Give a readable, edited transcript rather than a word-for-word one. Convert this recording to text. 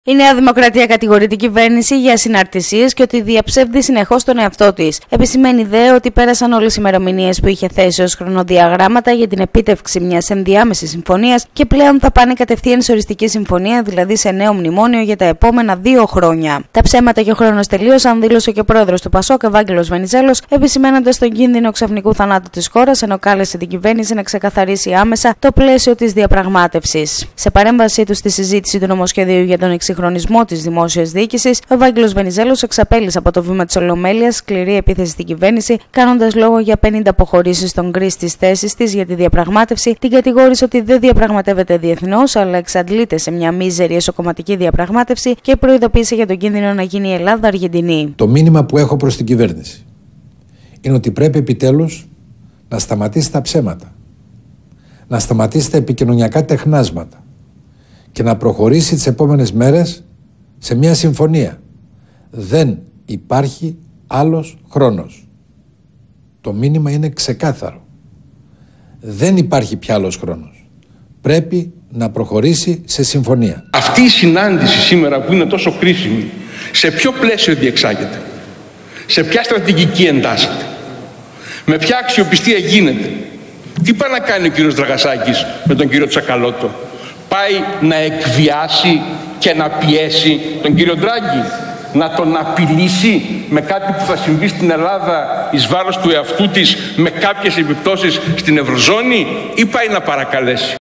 Η Νέα Δημοκρατία κατηγορεί την κυβέρνηση για συναρτησίες και ότι διαψεύδει συνεχώς τον εαυτό της. Επισημαίνει δε ότι πέρασαν όλες οι ημερομηνίες που είχε θέσει ως χρονοδιαγράμματα για την επίτευξη μιας ενδιάμεσης συμφωνίας και πλέον θα πάνε κατευθείαν σε οριστική συμφωνία, δηλαδή σε νέο μνημόνιο για τα επόμενα 2 χρόνια. Τα ψέματα και ο χρόνος τελείωσαν, δήλωσε και ο πρόεδρος του ΠΑΣΟΚ, Ευάγγελος Βενιζέλος, επισημένοντας τον κίνδυνο ξαφνικού θανάτου της χώρας, ενώ κάλεσε την κυβέρνηση να ξεκαθαρίσει άμεσα το πλαίσιο της διαπραγμάτευσης. Σε παρέμβασή του στη συζήτηση του νομοσχεδίου για τον εξυγχρονισμό της δημόσιας διοίκησης, ο Ευάγγελος Βενιζέλος εξαπέλυσε από το βήμα της Ολομέλειας σκληρή επίθεση στην κυβέρνηση, κάνοντας λόγο για 50 αποχωρήσεις στον γκρι στις θέσεις της για τη διαπραγμάτευση, την κατηγόρησε ότι δεν διαπραγματεύεται διεθνώς, αλλά εξαντλείται σε μια μίζερη εσωκομματική διαπραγμάτευση και προειδοποίησε για τον κίνδυνο να γίνει η Ελλάδα Αργεντινή. Το μήνυμα που έχω προς την κυβέρνηση είναι ότι πρέπει επιτέλους να σταματήσει τα ψέματα, να σταματήσει τα επικοινωνιακά τεχνάσματα και να προχωρήσει τις επόμενες μέρες σε μια συμφωνία. Δεν υπάρχει άλλος χρόνος. Το μήνυμα είναι ξεκάθαρο. Δεν υπάρχει πια άλλος χρόνος. Πρέπει να προχωρήσει σε συμφωνία. Αυτή η συνάντηση σήμερα που είναι τόσο κρίσιμη, σε ποιο πλαίσιο διεξάγεται, σε ποια στρατηγική εντάσσεται, με ποια αξιοπιστία γίνεται, τι πάει να κάνει ο κύριος Δραγασάκης με τον κύριο Τσακαλώτο? Πάει να εκβιάσει και να πιέσει τον κύριο Ντράγκη, να τον απειλήσει με κάτι που θα συμβεί στην Ελλάδα εις βάρος του εαυτού της, με κάποιες επιπτώσεις στην Ευρωζώνη, ή πάει να παρακαλέσει?